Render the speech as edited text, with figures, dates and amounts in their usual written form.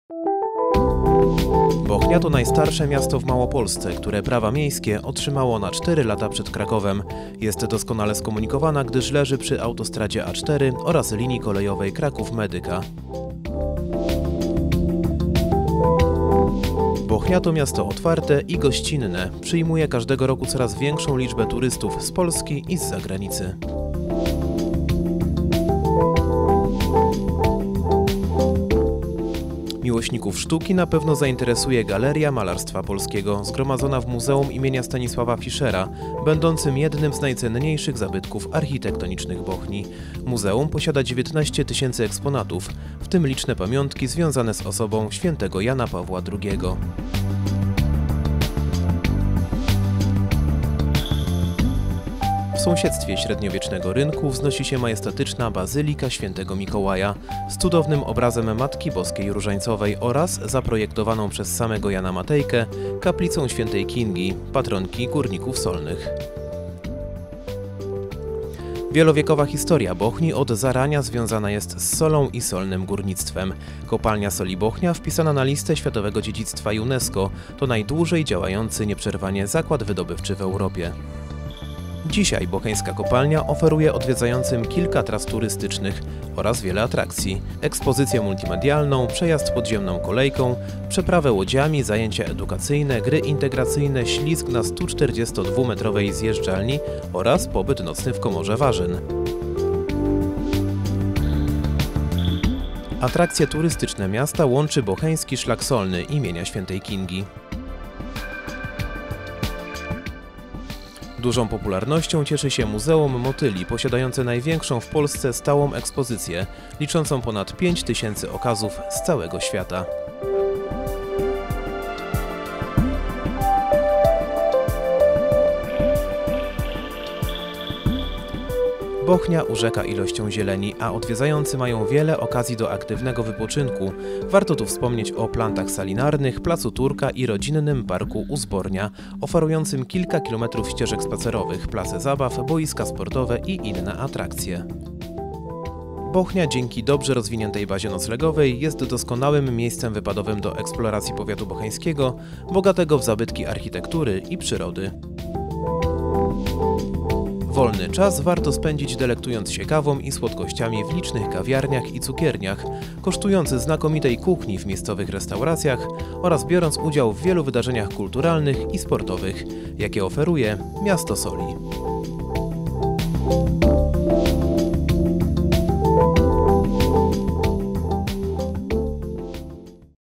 Bochnia to najstarsze miasto w Małopolsce, które prawa miejskie otrzymało na 4 lata przed Krakowem. Jest doskonale skomunikowana, gdyż leży przy autostradzie A4 oraz linii kolejowej Kraków-Medyka. Bochnia to miasto otwarte i gościnne. Przyjmuje każdego roku coraz większą liczbę turystów z Polski i z zagranicy. Miłośników sztuki na pewno zainteresuje Galeria Malarstwa Polskiego, zgromadzona w Muzeum imienia Stanisława Fischera, będącym jednym z najcenniejszych zabytków architektonicznych Bochni. Muzeum posiada 19 000 eksponatów, w tym liczne pamiątki związane z osobą świętego Jana Pawła II. W sąsiedztwie średniowiecznego rynku wznosi się majestatyczna Bazylika Świętego Mikołaja z cudownym obrazem Matki Boskiej Różańcowej oraz zaprojektowaną przez samego Jana Matejkę kaplicą Świętej Kingi, patronki górników solnych. Wielowiekowa historia Bochni od zarania związana jest z solą i solnym górnictwem. Kopalnia Soli Bochnia, wpisana na listę Światowego Dziedzictwa UNESCO, to najdłużej działający nieprzerwanie zakład wydobywczy w Europie. Dzisiaj bocheńska kopalnia oferuje odwiedzającym kilka tras turystycznych oraz wiele atrakcji. Ekspozycję multimedialną, przejazd podziemną kolejką, przeprawę łodziami, zajęcia edukacyjne, gry integracyjne, ślizg na 142-metrowej zjeżdżalni oraz pobyt nocny w komorze Warzyn. Atrakcje turystyczne miasta łączy bocheński szlak solny imienia Świętej Kingi. Dużą popularnością cieszy się Muzeum Motyli, posiadające największą w Polsce stałą ekspozycję, liczącą ponad 5000 okazów z całego świata. Bochnia urzeka ilością zieleni, a odwiedzający mają wiele okazji do aktywnego wypoczynku. Warto tu wspomnieć o plantach salinarnych, placu Turka i rodzinnym parku Uzbornia, oferującym kilka kilometrów ścieżek spacerowych, place zabaw, boiska sportowe i inne atrakcje. Bochnia dzięki dobrze rozwiniętej bazie noclegowej jest doskonałym miejscem wypadowym do eksploracji powiatu bocheńskiego, bogatego w zabytki architektury i przyrody. Wolny czas warto spędzić delektując się kawą i słodkościami w licznych kawiarniach i cukierniach, kosztując znakomitej kuchni w miejscowych restauracjach oraz biorąc udział w wielu wydarzeniach kulturalnych i sportowych, jakie oferuje miasto Soli.